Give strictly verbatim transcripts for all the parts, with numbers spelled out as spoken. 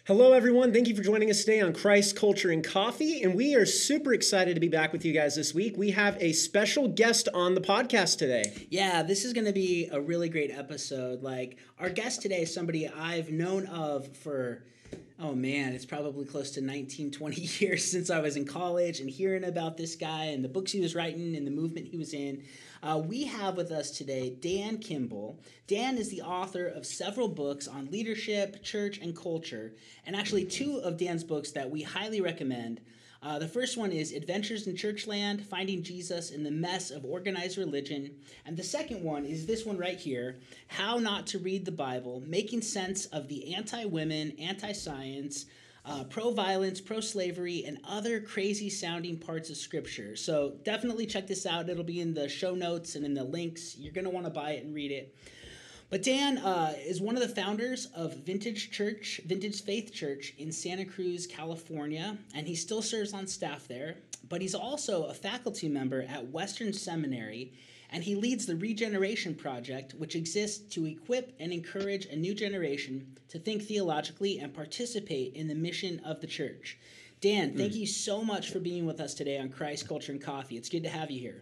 Hello, everyone. Thank you for joining us today on Christ, Culture, and Coffee. And we are super excited to be back with you guys this week. We have a special guest on the podcast today. Yeah, this is going to be a really great episode. Like, our guest today is somebody I've known of for, oh man, it's probably close to nineteen, twenty years since I was in college, and hearing about this guy and the books he was writing and the movement he was in. Uh, we have with us today Dan Kimball. Dan is the author of several books on leadership, church, and culture, and actually two of Dan's books that we highly recommend. Uh, the first one is Adventures in Churchland, Finding Jesus in the Mess of Organized Religion. And the second one is this one right here, How Not to Read the Bible, Making Sense of the Anti-Women, Anti-Science, uh, Pro-Violence, Pro-Slavery, and Other Crazy-Sounding Parts of Scripture. So definitely check this out. It'll be in the show notes and in the links. You're going to want to buy it and read it. But Dan uh, is one of the founders of Vintage Church, Vintage Faith Church in Santa Cruz, California, and he still serves on staff there. But he's also a faculty member at Western Seminary, and he leads the Regeneration Project, which exists to equip and encourage a new generation to think theologically and participate in the mission of the church. Dan, thank mm. you so much for being with us today on Christ, Culture, and Coffee. It's good to have you here.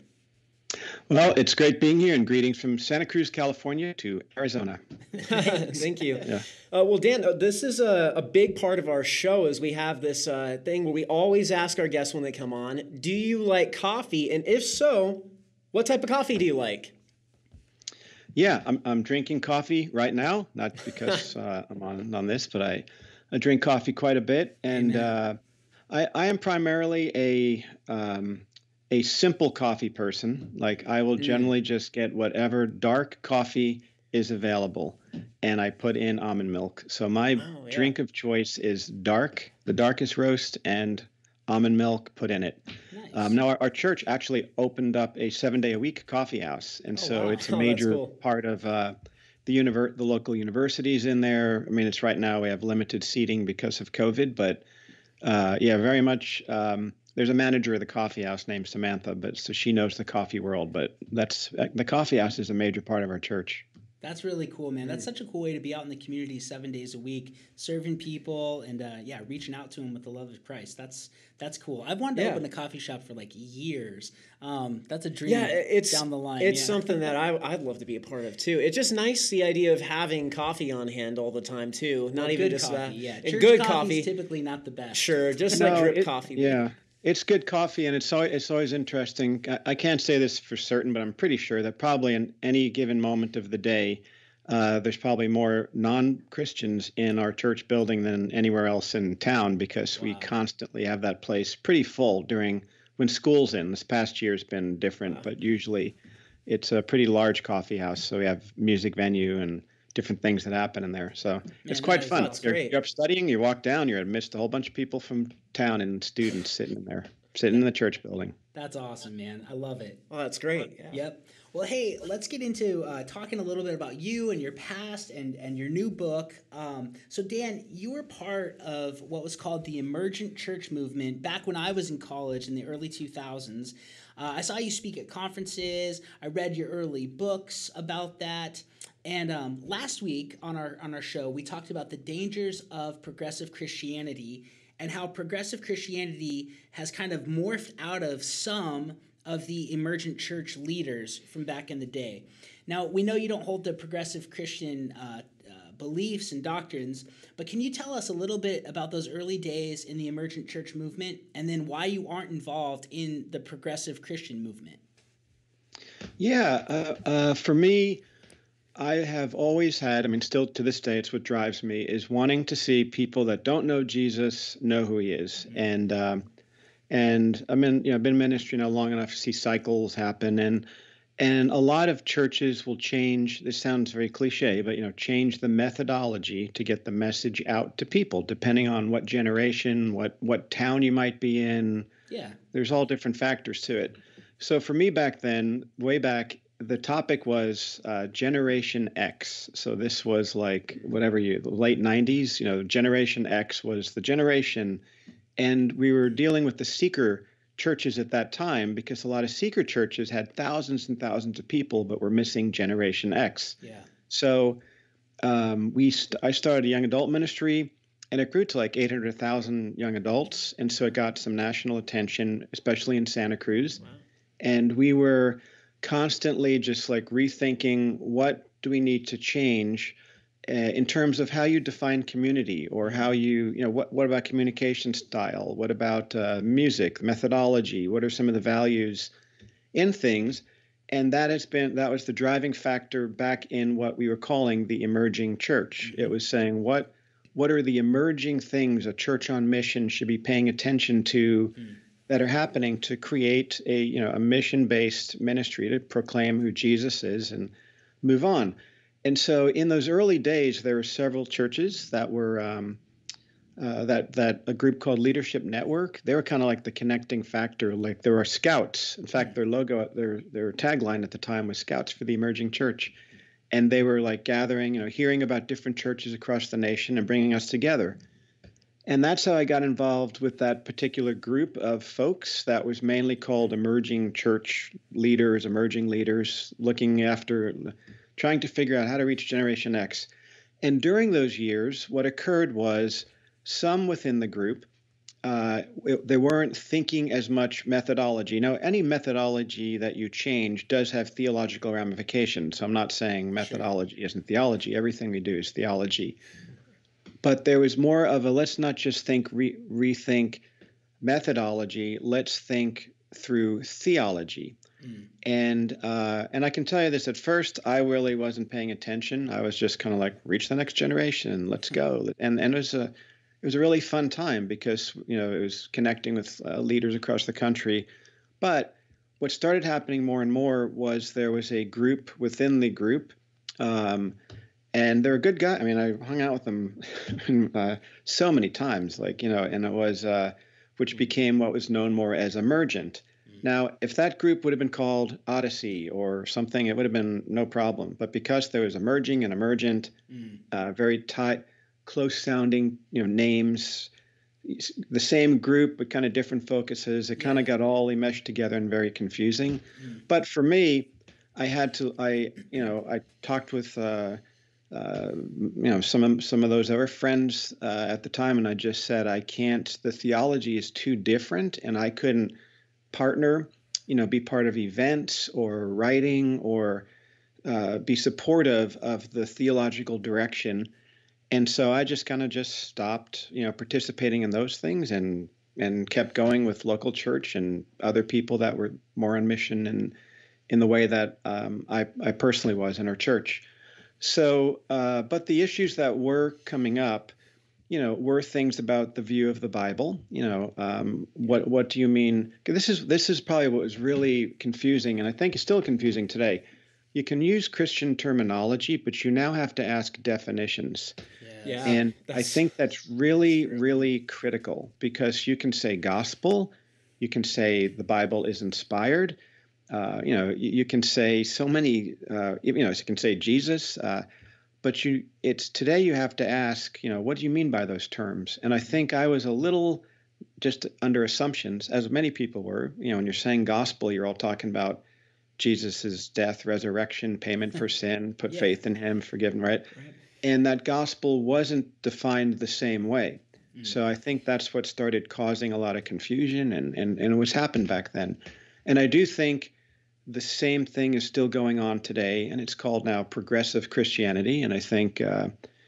Well, it's great being here, and greetings from Santa Cruz, California to Arizona. Thank you. Yeah. Uh, well, Dan, uh, this is a, a big part of our show is we have this uh, thing where we always ask our guests when they come on, do you like coffee? And if so, what type of coffee do you like? Yeah, I'm I'm drinking coffee right now, not because uh, I'm on, on this, but I, I drink coffee quite a bit. And uh, I, I am primarily a... Um, a simple coffee person. Like I will generally just get whatever dark coffee is available, and I put in almond milk. So my oh, yeah. drink of choice is dark, the darkest roast, and almond milk put in it. Nice. Um, now our, our church actually opened up a seven-day-a-week coffee house, and oh, so wow. it's a major oh, cool. part of uh, the univer- the local universities in there. I mean, it's right now we have limited seating because of COVID, but uh, yeah, very much. Um, There's a manager of the coffee house named Samantha, but so she knows the coffee world. But that's the coffee house is a major part of our church. That's really cool, man. That's such a cool way to be out in the community seven days a week, serving people and uh, yeah, reaching out to them with the love of Christ. That's that's cool. I've wanted to yeah. open a coffee shop for like years. Um, that's a dream. Yeah, it's down the line. It's yeah. something that I I'd love to be a part of too. It's just nice the idea of having coffee on hand all the time too. Not well, even good just coffee. that. Yeah, and good coffee coffee. Typically not the best. Sure, just no, like drip it, coffee. Yeah. It's good coffee, and it's always, it's always interesting. I, I can't say this for certain, but I'm pretty sure that probably in any given moment of the day, uh, there's probably more non-Christians in our church building than anywhere else in town because wow. we constantly have that place pretty full during when school's in. This past year's been different, wow. but usually it's a pretty large coffee house, so we have music venue and different things that happen in there. So Man, it's quite fun. You're, you're up studying, you walk down, you're amidst a whole bunch of people from town and students sitting in there, sitting in the church building. That's awesome, man. I love it. Oh, that's great. Yeah. Yep. Well, hey, let's get into uh, talking a little bit about you and your past and, and your new book. Um, so, Dan, you were part of what was called the Emergent Church Movement back when I was in college in the early two thousands. Uh, I saw you speak at conferences. I read your early books about that. And um, last week on our on our show, we talked about the dangers of progressive Christianity and how progressive Christianity has kind of morphed out of some of the emergent church leaders from back in the day. Now, we know you don't hold the progressive Christian uh, uh, beliefs and doctrines, but can you tell us a little bit about those early days in the emergent church movement and then why you aren't involved in the progressive Christian movement? Yeah, uh, uh, for me, I have always had, I mean, still to this day, it's what drives me, is wanting to see people that don't know Jesus know who he is. Mm-hmm. And um, and I mean, you know, I've been in ministry now long enough to see cycles happen. And and a lot of churches will change, this sounds very cliche, but, you know, change the methodology to get the message out to people, depending on what generation, what what town you might be in. Yeah. There's all different factors to it. So for me back then, way back, the topic was uh, Generation X. So this was like whatever you, the late nineties, you know, Generation X was the generation. And we were dealing with the seeker churches at that time because a lot of seeker churches had thousands and thousands of people, but were missing Generation X. Yeah. So um, we st- I started a young adult ministry, and it grew to like eight hundred thousand young adults. And so it got some national attention, especially in Santa Cruz. Wow. And we were constantly just like rethinking, what do we need to change uh, in terms of how you define community, or how you, you know, what, what about communication style? What about uh, music, methodology? What are some of the values in things? And that has been, that was the driving factor back in what we were calling the emerging church. Mm-hmm. It was saying, what, what are the emerging things a church on mission should be paying attention to mm. that are happening to create a, you know, a mission-based ministry to proclaim who Jesus is and move on. And so in those early days, there were several churches that were, um, uh, that, that a group called Leadership Network, they were kind of like the connecting factor. Like there were scouts. In fact, their logo, their, their tagline at the time was Scouts for the Emerging Church. And they were like gathering, you know, hearing about different churches across the nation and bringing us together. And that's how I got involved with that particular group of folks that was mainly called Emerging Church Leaders, Emerging Leaders, looking after, trying to figure out how to reach Generation X. And during those years, what occurred was some within the group, uh, they weren't thinking as much methodology. Now, any methodology that you change does have theological ramifications. So I'm not saying methodology sure. isn't theology. Everything we do is theology. But there was more of a, let's not just think, re- rethink methodology, let's think through theology. Mm. And uh, and I can tell you this, at first, I really wasn't paying attention. I was just kind of like, reach the next generation, let's go. And and it was a it was a really fun time because, you know, it was connecting with uh, leaders across the country. But what started happening more and more was there was a group within the group, um, and they're a good guy. I mean, I hung out with them uh, so many times, like, you know, and it was, uh, which became what was known more as emergent. Now, if that group would have been called Odyssey or something, it would have been no problem. But because there was emerging and emergent, mm. uh, very tight, close-sounding, you know, names, the same group but kind of different focuses, it kind of yeah. got all enmeshed together and very confusing. Mm. But for me, I had to, I, you know, I talked with, uh, uh, you know, some of, some of those that were friends uh, at the time, and I just said, I can't, the theology is too different, and I couldn't partner, you know, be part of events or writing or uh, be supportive of the theological direction. And so I just kind of just stopped, you know, participating in those things and and kept going with local church and other people that were more on mission and in the way that um, I, I personally was in our church. So, uh, but the issues that were coming up, you know, were things about the view of the Bible. You know, um, what what do you mean? This is this is probably what was really confusing, and I think is still confusing today. You can use Christian terminology, but you now have to ask definitions. Yeah, and I think that's really, really critical, because you can say gospel, you can say the Bible is inspired, uh, you know, you, you can say so many, uh, you know, you can say Jesus. Uh, But you, it's today you have to ask, you know, what do you mean by those terms? And I think I was a little just under assumptions, as many people were. You know, when you're saying gospel, you're all talking about Jesus's death, resurrection, payment for sin, put yeah. faith in him, forgiven, right? right? And that gospel wasn't defined the same way. Mm. So I think that's what started causing a lot of confusion, and, and, and it was happened back then. And I do think the same thing is still going on today, and it's called now progressive Christianity. And I think uh,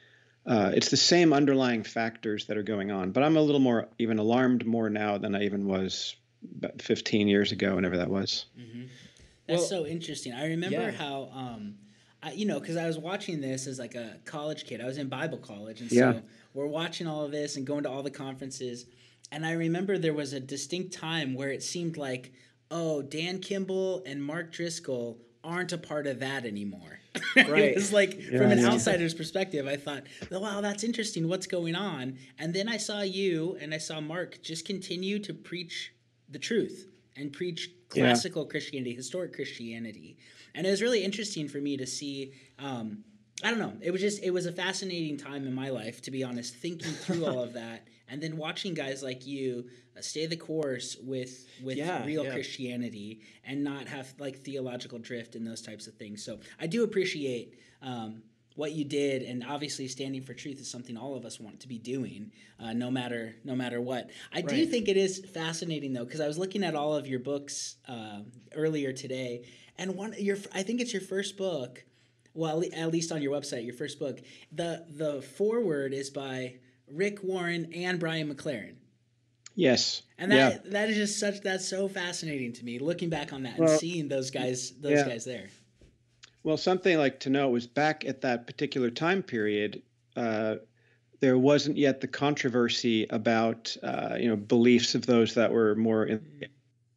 uh, it's the same underlying factors that are going on. But I'm a little more even alarmed more now than I even was about fifteen years ago, whenever that was. Mm-hmm. That's well, so interesting. I remember yeah. how, um, I, you know, because I was watching this as like a college kid. I was in Bible college, and so yeah. we're watching all of this and going to all the conferences. And I remember there was a distinct time where it seemed like, oh, Dan Kimball and Mark Driscoll aren't a part of that anymore. Right. It was like, yeah, from an yeah. outsider's perspective, I thought, oh, wow, that's interesting. What's going on? And then I saw you and I saw Mark just continue to preach the truth and preach classical yeah. Christianity, historic Christianity. And it was really interesting for me to see, um, I don't know, it was just, it was a fascinating time in my life, to be honest, thinking through all of that. And then watching guys like you uh, stay the course with with yeah, real yeah. Christianity and not have like theological drift and those types of things. So I do appreciate um, what you did, and obviously standing for truth is something all of us want to be doing, uh, no matter no matter what. I do Right. think it is fascinating though, because I was looking at all of your books uh, earlier today, and one your I think it's your first book. Well, at least on your website, your first book. The the foreword is by Rick Warren and Brian McLaren. Yes. And that yeah. that is just such that's so fascinating to me, looking back on that well, and seeing those guys those yeah. guys there. Well, something like to know was back at that particular time period, uh, there wasn't yet the controversy about uh, you know beliefs of those that were more in the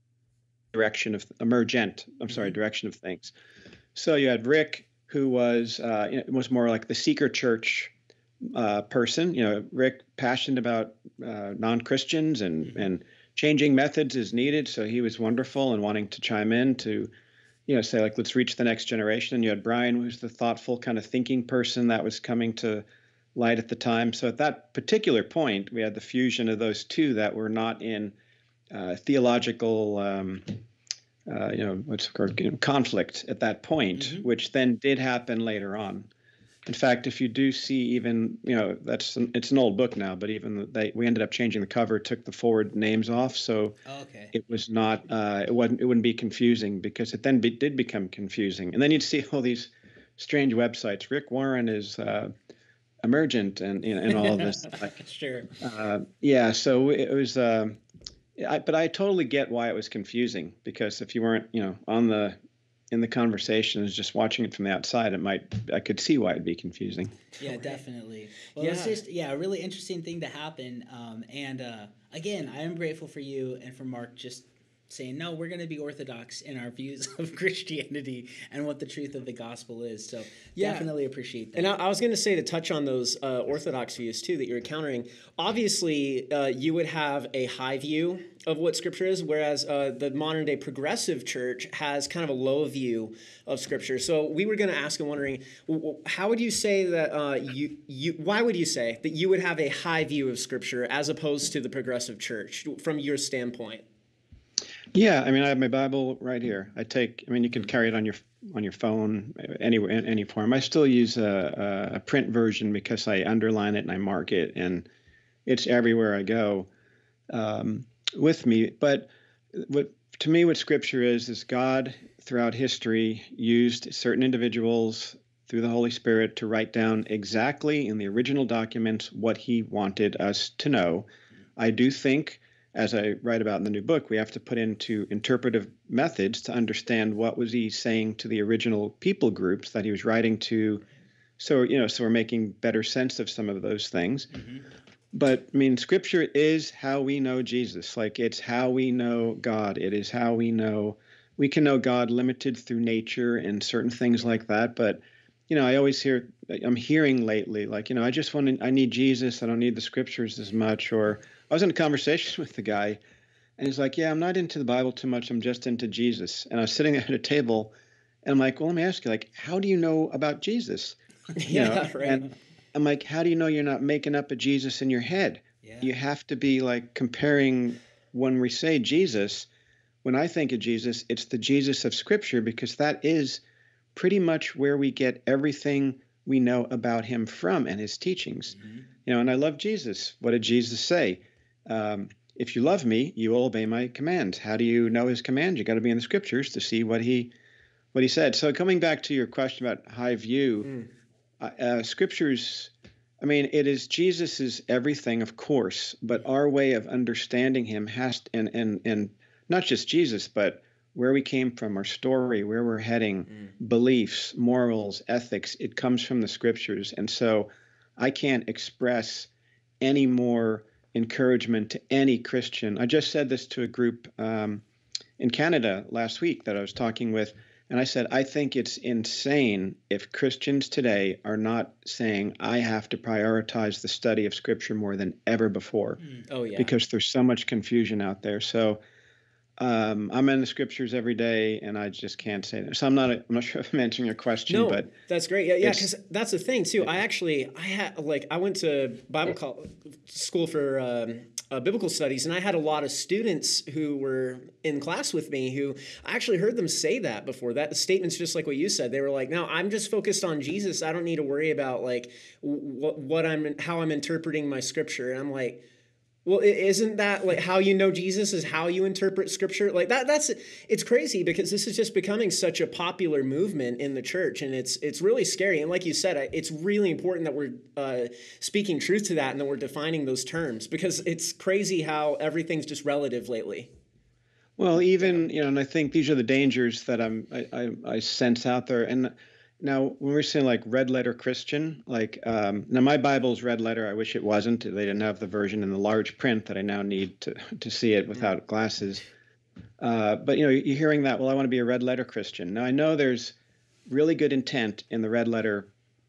direction of emergent. I'm sorry, direction of things. So you had Rick, who was uh, you know, was more like the seeker church uh, person. You know, Rick passionate about uh, non-Christians and mm-hmm. and changing methods is needed. So he was wonderful and wanting to chime in to. You know, say like, let's reach the next generation. And you had Brian, who's the thoughtful kind of thinking person that was coming to light at the time. So at that particular point, we had the fusion of those two that were not in uh, theological, um, uh, you know, what's called you know, conflict at that point, mm-hmm. which then did happen later on. In fact, if you do see even, you know, that's an, it's an old book now, but even they we ended up changing the cover, took the forward names off, so oh, okay. it was not, uh, it wasn't, it wouldn't be confusing because it then be, did become confusing, and then you'd see all these strange websites. Rick Warren is uh, emergent, and you know, and all of this. Like, sure. Uh, yeah, so it was, uh, I, but I totally get why it was confusing because if you weren't, you know, on the in the conversation is just watching it from the outside, it might, I could see why it'd be confusing. Yeah, definitely. Well, yeah. it's just, yeah, a really interesting thing to happen. Um, and uh, again, I am grateful for you and for Mark just saying, no, we're going to be orthodox in our views of Christianity and what the truth of the gospel is. So yeah. definitely appreciate that. And I, I was going to say, to touch on those uh, orthodox views too that you're encountering, obviously uh, you would have a high view of what Scripture is, whereas uh, the modern day progressive church has kind of a low view of Scripture. So we were going to ask and wondering, how would you say that uh, you, you, why would you say that you would have a high view of Scripture as opposed to the progressive church from your standpoint? Yeah, I mean, I have my Bible right here. I take, I mean, you can carry it on your on your phone, anywhere, in any form. I still use a, a print version because I underline it and I mark it, and it's everywhere I go um, with me. But what to me, what Scripture is, is God throughout history used certain individuals through the Holy Spirit to write down exactly in the original documents what He wanted us to know. I do think, as I write about in the new book, we have to put into interpretive methods to understand what was he saying to the original people groups that he was writing to. So, you know, so we're making better sense of some of those things. Mm-hmm. But I mean, Scripture is how we know Jesus. Like, it's how we know God. It is how we know, we can know God limited through nature and certain things like that. But, you know, I always hear, I'm hearing lately, like, you know, I just want to, I need Jesus. I don't need the Scriptures as much. Or I was in a conversation with the guy, and he's like, yeah, I'm not into the Bible too much. I'm just into Jesus. And I was sitting at a table, and I'm like, well, let me ask you, like, how do you know about Jesus? You yeah, know? right. And I'm like, how do you know you're not making up a Jesus in your head? Yeah. You have to be like comparing when we say Jesus, when I think of Jesus, it's the Jesus of Scripture, because that is pretty much where we get everything we know about him from and his teachings. Mm-hmm. You know, and I love Jesus. What did Jesus say? Um, if you love me, you will obey my commands. How do you know his commands? You got to be in the Scriptures to see what he what he said. So coming back to your question about high view, mm. uh, uh, Scriptures, I mean, it is Jesus's everything, of course, but our way of understanding him has to, and and and not just Jesus, but where we came from, our story, where we're heading, mm. beliefs, morals, ethics, it comes from the Scriptures. And so I can't express any more encouragement to any Christian. I just said this to a group um, in Canada last week that I was talking with, and I said, I think it's insane if Christians today are not saying, I have to prioritize the study of Scripture more than ever before. Mm. Oh, yeah. Because there's so much confusion out there. So Um, I'm in the scriptures every day, and I just can't say that. So I'm not. A, I'm not sure if I'm answering your question, No, but that's great. Yeah, yeah, it's because that's the thing too. I actually, I had like, I went to Bible col- school for um, uh, biblical studies, and I had a lot of students who were in class with me who I actually heard them say that before. That statement's just like what you said. They were like, "No, I'm just focused on Jesus. I don't need to worry about like what what I'm how I'm interpreting my scripture." And I'm like, well, isn't that like how you know Jesus is how you interpret scripture? Like that that's it's crazy because this is just becoming such a popular movement in the church, and it's it's really scary. And like you said, it's really important that we're uh, speaking truth to that and that we're defining those terms, because it's crazy how everything's just relative lately. well, even you know, and I think these are the dangers that I'm I, I, I sense out there. And now, when we're saying like red letter Christian, like um, now my Bible's red letter. I wish it wasn't. They didn't have the version in the large print that I now need to to see it without glasses. Uh, but you know, you're hearing that. Well, I want to be a red letter Christian. Now I know there's really good intent in the red letter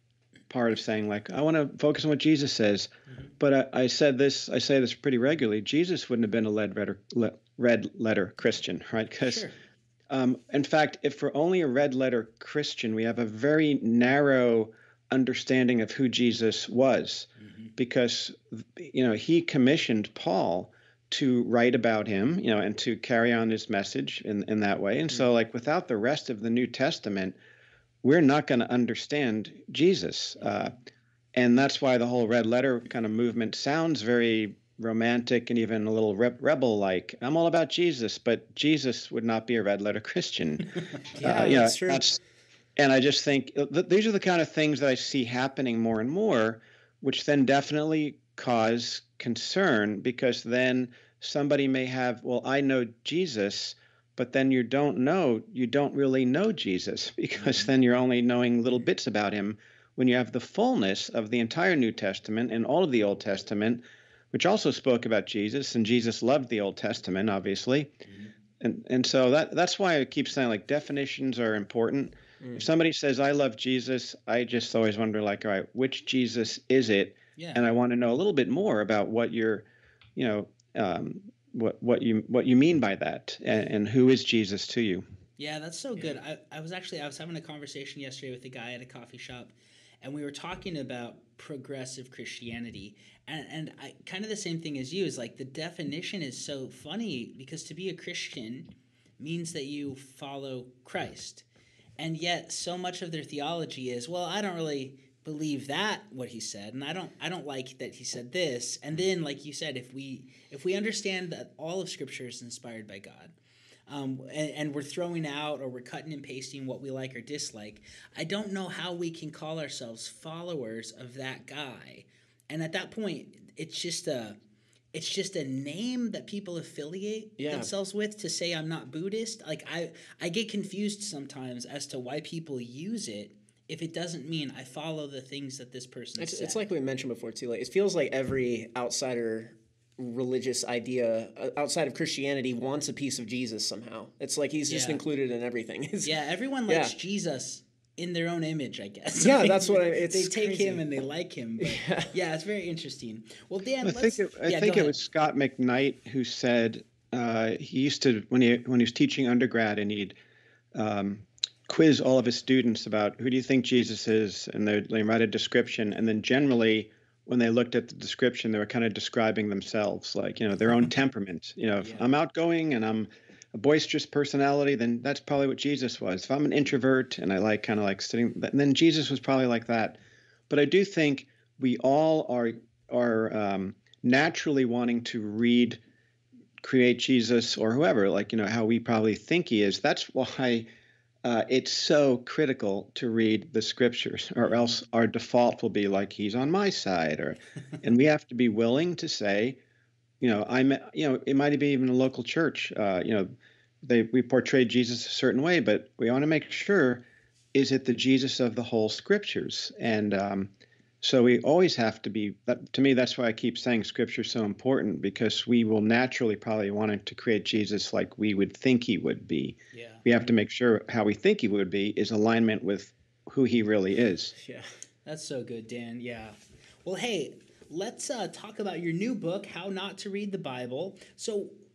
part of saying like I want to focus on what Jesus says. Mm-hmm. But I, I said this. I say this pretty regularly. Jesus wouldn't have been a red letter le, red letter Christian, right? Because sure. Um, in fact, if we're only a red letter Christian, we have a very narrow understanding of who Jesus was, mm-hmm. because, you know, he commissioned Paul to write about him, you know, and to carry on his message in, in that way. And mm-hmm. so, like, without the rest of the New Testament, we're not going to understand Jesus. Uh, and that's why the whole red letter kind of movement sounds very romantic and even a little re- rebel-like. I'm all about Jesus, but Jesus would not be a red letter Christian. yeah, uh, you that's know, true. That's, and I just think th- these are the kind of things that I see happening more and more, which then definitely cause concern, because then somebody may have, well, I know Jesus, but then you don't know, you don't really know Jesus, because mm-hmm. then you're only knowing little bits about him, when you have the fullness of the entire New Testament and all of the Old Testament, which also spoke about Jesus, and Jesus loved the Old Testament, obviously. Mm-hmm. And and so that that's why I keep saying, like, definitions are important. Mm. If somebody says, I love Jesus, I just always wonder, like, all right, which Jesus is it? Yeah. And I want to know a little bit more about what you're, you know, um, what what you what you mean by that, and, and who is Jesus to you. Yeah, that's so good. I, I was actually, I was having a conversation yesterday with a guy at a coffee shop, and we were talking about progressive Christianity. And, and I kind of the same thing as you is like the definition is so funny, because to be a Christian means that you follow Christ. And yet so much of their theology is, well, I don't really believe that what he said, and I don't I don't like that he said this. And then, like you said, if we if we understand that all of Scripture is inspired by God, Um, and, and we're throwing out or we're cutting and pasting what we like or dislike, I don't know how we can call ourselves followers of that guy. And at that point, it's just a it's just a name that people affiliate yeah. themselves with to say I'm not Buddhist. Like I, I get confused sometimes as to why people use it if it doesn't mean I follow the things that this person it's, said. It's like we mentioned before too. Like it feels like every outsider religious idea outside of Christianity wants a piece of Jesus somehow. It's like he's just yeah. included in everything. It's, yeah, everyone likes yeah. Jesus in their own image, I guess. Yeah, that's what I, it's they take crazy. him and they like him. But yeah. yeah, it's very interesting. Well, Dan, I let's, think it, I yeah, think it was Scott McKnight who said uh, he used to when he when he was teaching undergrad, and he'd um, quiz all of his students about who do you think Jesus is, and they'd they write a description, and then generally, when they looked at the description, they were kind of describing themselves, like, you know, their own temperament. You know, if yeah. I'm outgoing and I'm a boisterous personality, then that's probably what Jesus was. If I'm an introvert and I like kind of like sitting, then Jesus was probably like that. But I do think we all are are um, naturally wanting to read, create Jesus or whoever, like, you know, how we probably think he is. That's why Uh, it's so critical to read the scriptures, or else our default will be like, he's on my side, or, and we have to be willing to say, you know, I'm, you know, it might be even a local church, uh, you know, they, we portray Jesus a certain way, but we want to make sure, is it the Jesus of the whole scriptures? And, um, so we always have to be, that, to me, that's why I keep saying scripture is so important, because we will naturally probably want to create Jesus like we would think he would be. Yeah. We have to make sure how we think he would be is alignment with who he really is. Yeah, that's so good, Dan. Yeah. Well, hey, let's uh, talk about your new book, How Not to Read the Bible. So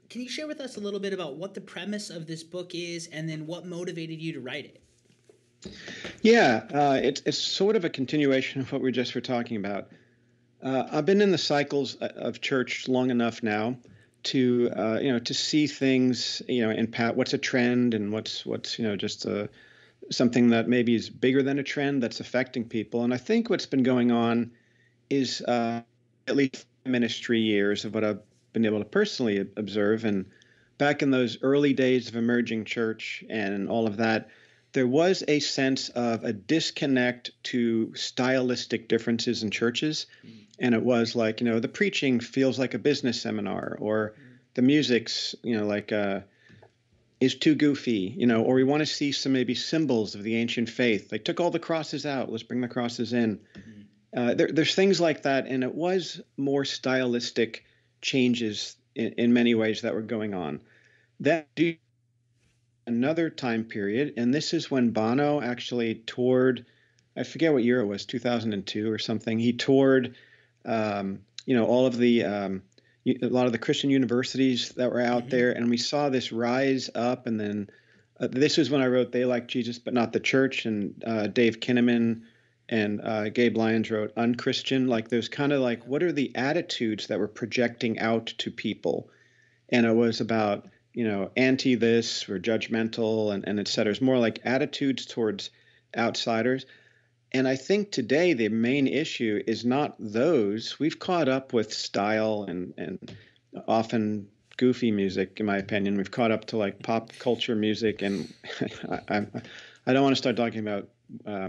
can you share with us a little bit about what the premise of this book is, and then what motivated you to write it? Yeah, uh, it's it's sort of a continuation of what we just were talking about. Uh, I've been in the cycles of church long enough now to uh, you know to see things you know in pat what's a trend and what's what's you know just a, something that maybe is bigger than a trend that's affecting people. And I think what's been going on is uh, at least ministry years of what I've been able to personally observe. And back in those early days of emerging church and all of that, there was a sense of a disconnect to stylistic differences in churches. Mm. And it was like, you know, the preaching feels like a business seminar, or mm. the music's, you know, like uh, is too goofy, you know, or we want to see some maybe symbols of the ancient faith. They took all the crosses out. Let's bring the crosses in. Mm. Uh, there, there's things like that. And it was more stylistic changes in, in many ways that were going on. That do another time period, and this is when Bono actually toured, I forget what year it was, two thousand two or something. He toured, um, you know, all of the, um, a lot of the Christian universities that were out mm-hmm. there, and we saw this rise up. And then uh, this is when I wrote They Like Jesus, But Not the Church, and uh, Dave Kinnaman and uh, Gabe Lyons wrote Unchristian. Like there's kind of like, what are the attitudes that we're projecting out to people? And it was about, you know, anti this or judgmental and, and et cetera. It's more like attitudes towards outsiders. And I think today the main issue is not those. We've caught up with style and, and often goofy music, in my opinion. We've caught up to like pop culture music. And I, I, I don't want to start talking about uh,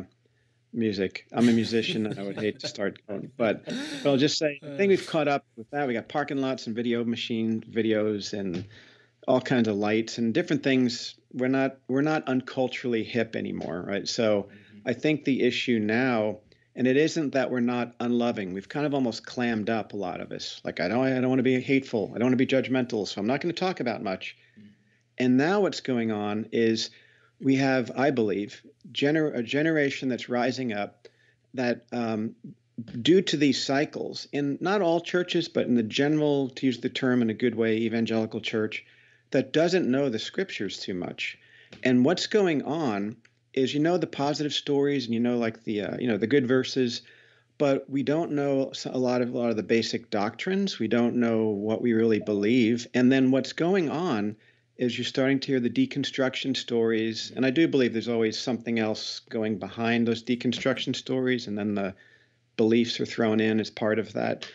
music. I'm a musician and I would hate to start going. But, but I'll just say, I think we've caught up with that. We got parking lots and video machine videos and all kinds of lights and different things. We're not we're not unculturally hip anymore, right? So mm-hmm. I think the issue now, and it isn't that we're not unloving. We've kind of almost clammed up, a lot of us. Like I don't I don't want to be hateful. I don't want to be judgmental. So I'm not going to talk about much. Mm-hmm. And now what's going on is we have, I believe, gener- a generation that's rising up that um, due to these cycles in not all churches, but in the general, to use the term in a good way, evangelical church, that doesn't know the scriptures too much. And what's going on is, you know, the positive stories and, you know, like the, uh, you know, the good verses, but we don't know a lot of a lot of the basic doctrines. We don't know what we really believe. And then what's going on is you're starting to hear the deconstruction stories. And I do believe there's always something else going behind those deconstruction stories. And then the beliefs are thrown in as part of that.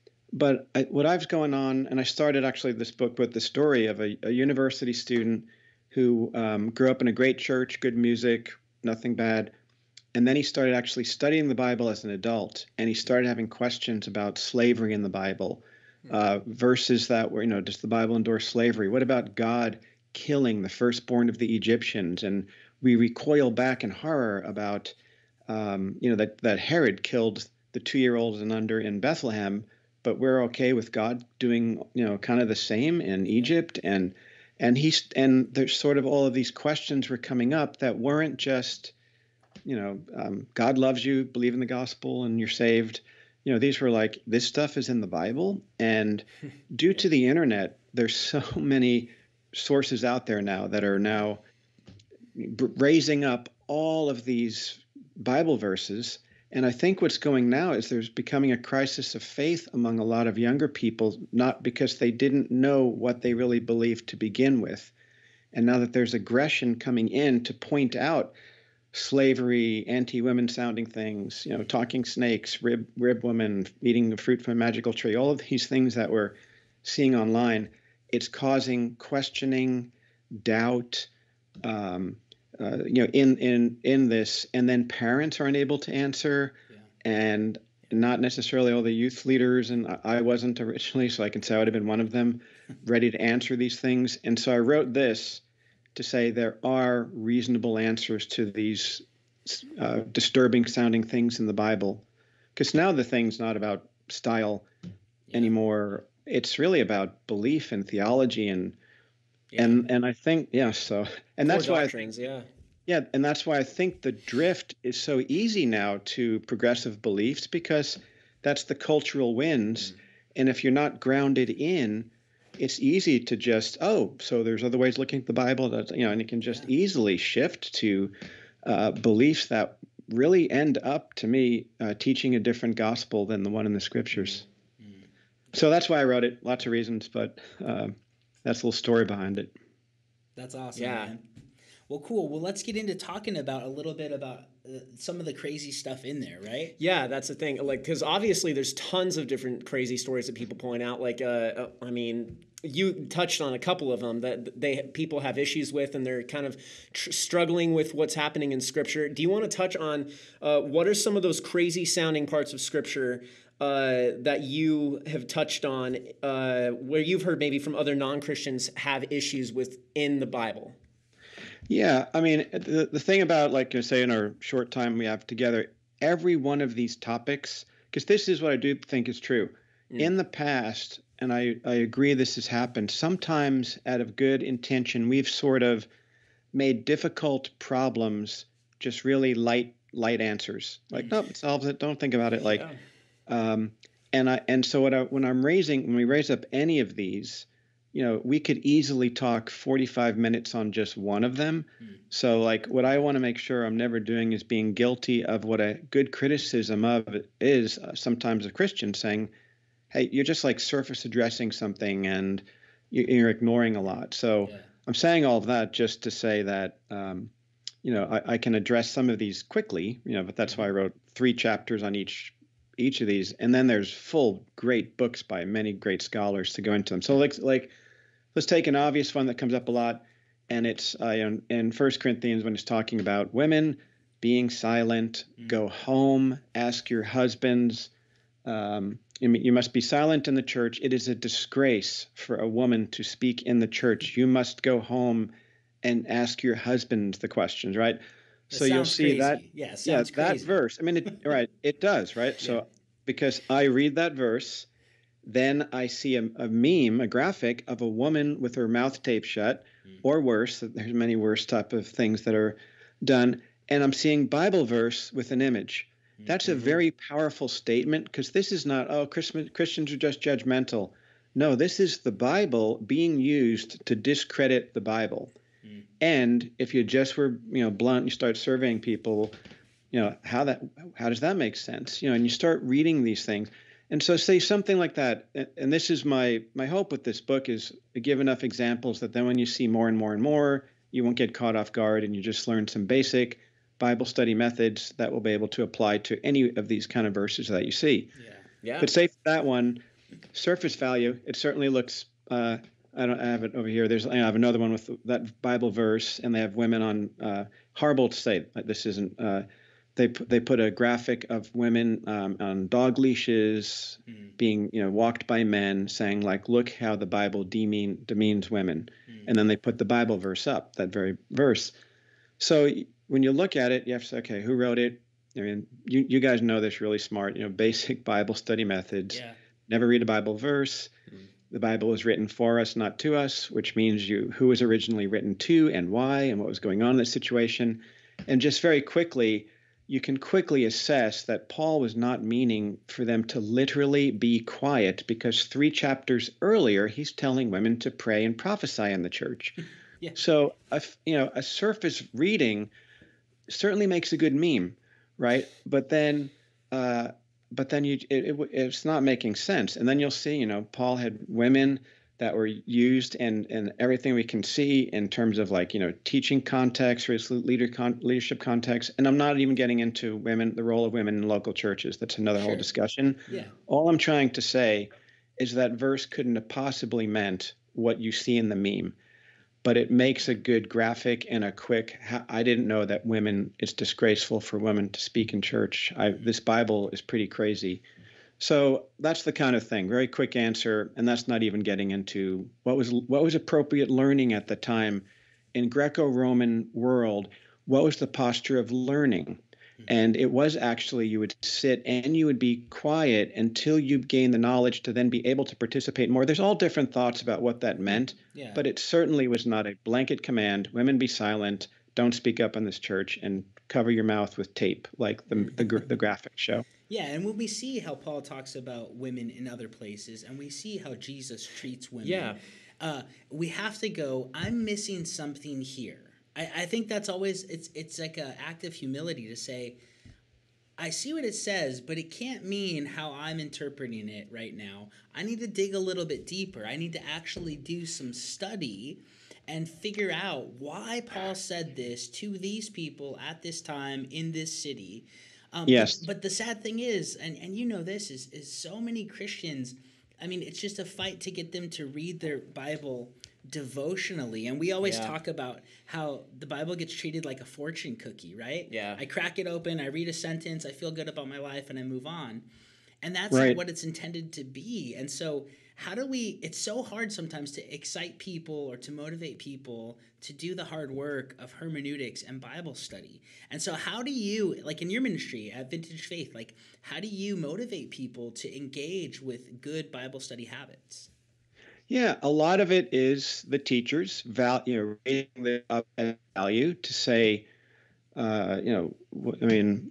But I, what I've going on, and I started actually this book with the story of a, a university student who um, grew up in a great church, good music, nothing bad. And then he started actually studying the Bible as an adult. And he started having questions about slavery in the Bible, uh, verses that were, you know, does the Bible endorse slavery? What about God killing the firstborn of the Egyptians? And we recoil back in horror about, um, you know, that, that Herod killed the two-year-olds and under in Bethlehem. But we're okay with God doing, you know, kind of the same in Egypt. And and he's and there's sort of all of these questions were coming up that weren't just, you know, um, God loves you, believe in the gospel and you're saved. You know, these were like, this stuff is in the Bible. And due to the internet, there's so many sources out there now that are now raising up all of these Bible verses. And I think what's going now is there's becoming a crisis of faith among a lot of younger people, not because they didn't know what they really believed to begin with. And now that there's aggression coming in to point out slavery, anti-women sounding things, you know, talking snakes, rib, rib women, eating the fruit from a magical tree, all of these things that we're seeing online, it's causing questioning, doubt, um, Uh, you know, in in in this, and then parents are unable to answer, yeah. and not necessarily all the youth leaders. And I, I wasn't originally, so I can say I would have been one of them, ready to answer these things. And so I wrote this to say there are reasonable answers to these uh, disturbing sounding things in the Bible, because now the thing's not about style yeah. anymore. It's really about belief and theology and. Yeah. And and I think yeah so and that's why doctrines, I think, yeah yeah and that's why I think the drift is so easy now to progressive beliefs, because that's the cultural winds. Mm. And if you're not grounded in, it's easy to just, oh, so there's other ways looking at the Bible, that, you know, and it can just Yeah. easily shift to uh, beliefs that really end up, to me, uh, teaching a different gospel than the one in the scriptures. Mm. So that's why I wrote it. Lots of reasons, but uh, that's a little story behind it. That's awesome, Yeah. man. Well, cool. Well, let's get into talking about a little bit about uh, some of the crazy stuff in there, right? Yeah, that's the thing. Like, because obviously there's tons of different crazy stories that people point out. Like, uh, uh, I mean, you touched on a couple of them that they people have issues with, and they're kind of tr- struggling with what's happening in Scripture. Do you want to touch on uh, what are some of those crazy sounding parts of Scripture uh, that you have touched on, uh, where you've heard maybe from other non-Christians have issues with in the Bible? Yeah, I mean, the, the thing about, like I say, in our short time we have together, every one of these topics, because this is what I do think is true. Mm. In the past, and I, I agree this has happened, sometimes out of good intention, we've sort of made difficult problems just really light, light answers. Like, nope, it solves it. Don't think about it. Like, Yeah. um, and I, and so what I, when I'm raising, when we raise up any of these, you know, we could easily talk forty-five minutes on just one of them. Mm. So, like, what I want to make sure I'm never doing is being guilty of what a good criticism of it is, uh, sometimes a Christian saying, hey, you're just like surface addressing something and you- you're ignoring a lot. So Yeah. I'm saying all of that just to say that, um, you know, I, I can address some of these quickly, you know, but that's why I wrote three chapters on each each of these. And then there's full great books by many great scholars to go into them. So like, like let's take an obvious one that comes up a lot. And it's uh, in, in First Corinthians when it's talking about women being silent, Mm. go home, ask your husbands. Um, you you must be silent in the church. It is a disgrace for a woman to speak in the church. You must go home and ask your husband the questions, right? That So you'll sounds see crazy. that, Yeah, it yeah, sounds that crazy. verse. I mean, it, right, it does, right? Yeah. So because I read that verse, then I see a, a meme, a graphic of a woman with her mouth taped shut, Mm. or worse. There's many worse type of things that are done, and I'm seeing Bible verse with an image. That's a Mhm. very powerful statement, because this is not, oh, Christ- Christians are just judgmental. No, this is the Bible being used to discredit the Bible. Mm. And if you just were, you know, blunt, you start surveying people, you know, how that, how does that make sense? You know, and you start reading these things. And so say something like that. And this is my, my hope with this book, is to give enough examples that then when you see more and more and more, you won't get caught off guard, and you just learn some basic Bible study methods that will be able to apply to any of these kind of verses that you see. Yeah. Yeah. But say for that one, surface value, it certainly looks, uh, I don't I have it over here. There's, I have another one with that Bible verse, and they have women on, uh, horrible to say, this isn't, uh, they, they put a graphic of women um, on dog leashes Mm. being, you know, walked by men, saying like, look how the Bible demean, demeans women. Mm. And then they put the Bible verse up, that very verse. So when you look at it, you have to say, okay, who wrote it? I mean, you, you guys know this really smart, you know, basic Bible study methods. Yeah. Never read a Bible verse. Mm. The Bible was written for us, not to us, which means you who was originally written to and why and what was going on in this situation. And just very quickly, you can quickly assess that Paul was not meaning for them to literally be quiet, because three chapters earlier, he's telling women to pray and prophesy in the church. Yeah. So, a, you know, a surface reading certainly makes a good meme, right? But then, uh, but then you, it, it, it's not making sense. And then you'll see, you know, Paul had women that were used, and and everything we can see in terms of, like, you know, teaching context, or his leader con, leadership context. And I'm not even getting into women, the role of women in local churches. That's another Sure. whole discussion. Yeah. All I'm trying to say is that verse couldn't have possibly meant what you see in the meme, but it makes a good graphic and a quick, I didn't know that women, it's disgraceful for women to speak in church. I, this Bible is pretty crazy. So that's the kind of thing. Very quick answer, and that's not even getting into what was what was appropriate learning at the time in Greco-Roman world. What was the posture of learning? And it was actually, you would sit and you would be quiet until you gain the knowledge to then be able to participate more. There's all different thoughts about what that meant, Yeah. but it certainly was not a blanket command. Women, be silent, don't speak up in this church, and cover your mouth with tape, like the the, the graphic show. Yeah, and when we see how Paul talks about women in other places, and we see how Jesus treats women, Yeah. uh, we have to go, I'm missing something here. I, I think that's always, it's it's like an act of humility to say, I see what it says, but it can't mean how I'm interpreting it right now. I need to dig a little bit deeper. I need to actually do some study and figure out why Paul said this to these people at this time in this city. Um, Yes. but, but the sad thing is, and, and you know this, is, is so many Christians, I mean, it's just a fight to get them to read their Bible devotionally. And we always Yeah. talk about how the Bible gets treated like a fortune cookie, right? Yeah. I crack it open, I read a sentence, I feel good about my life, and I move on. And that's Right. not what it's intended to be. And so how do we, it's so hard sometimes to excite people or to motivate people to do the hard work of hermeneutics and Bible study. And so how do you, like in your ministry at Vintage Faith, like how do you motivate people to engage with good Bible study habits? Yeah, a lot of it is the teachers, val, you know, raising the up and value to say, uh, you know, wh- I mean,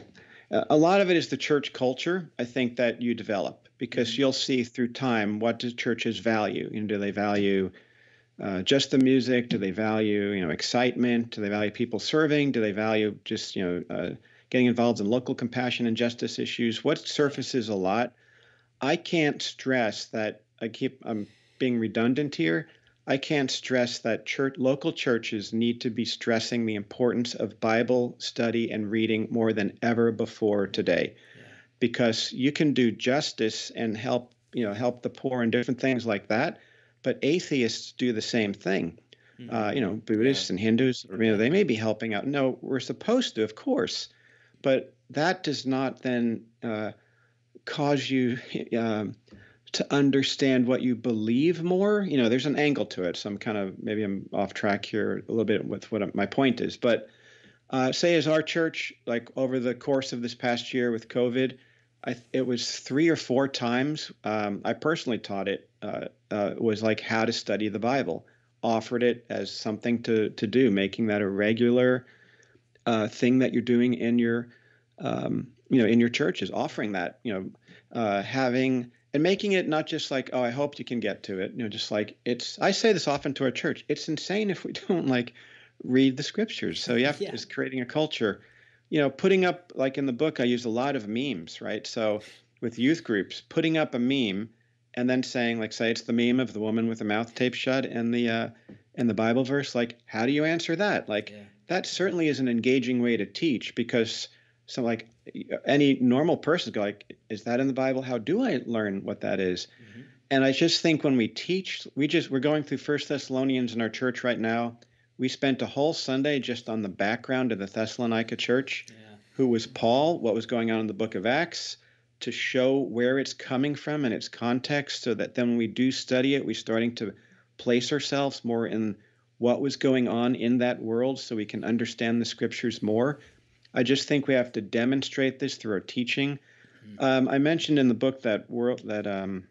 a lot of it is the church culture, I think, that you develop because you'll see through time what do churches value. You know, do they value uh, just the music? Do they value, you know, excitement? Do they value people serving? Do they value just, you know, uh, getting involved in local compassion and justice issues? What surfaces a lot? I can't stress that. I keep I'm being redundant here. I can't stress that church local churches need to be stressing the importance of Bible study and reading more than ever before today, Yeah. because you can do justice and help, you know, help the poor and different things like that, but atheists do the same thing. Mm-hmm. Uh, you know, Buddhists Yeah. and Hindus, you know, Yeah. they may be helping out. No, we're supposed to, of course, but that does not then uh, cause you um, to understand what you believe more. You know, there's an angle to it. So I'm kind of, maybe I'm off track here a little bit with what my point is. But uh, say as our church, like over the course of this past year with COVID, I, it was three or four times. Um, I personally taught it. Uh, uh, was like how to study the Bible. Offered it as something to to do, making that a regular uh, thing that you're doing in your, um, you know, in your churches, offering that, you know, uh, having and making it not just like, oh, I hope you can get to it, you know, just like it's. I say this often to our church. It's insane if we don't like read the scriptures. So you have Yeah. to just creating a culture, you know, putting up like in the book, I use a lot of memes, right? So with youth groups, putting up a meme and then saying like, say it's the meme of the woman with the mouth taped shut and the uh, and the Bible verse. Like, how do you answer that? Like, Yeah. that certainly is an engaging way to teach, because so like any normal person go like, is that in the Bible? How do I learn what that is? Mm-hmm. And I just think when we teach, we just we're going through First Thessalonians in our church right now. We spent a whole Sunday just on the background of the Thessalonica church, Yeah. who was Paul, what was going on in the book of Acts, to show where it's coming from and its context, so that then when we do study it, we're starting to place ourselves more in what was going on in that world so we can understand the scriptures more. I just think we have to demonstrate this through our teaching. Mm-hmm. Um, I mentioned in the book that world that um,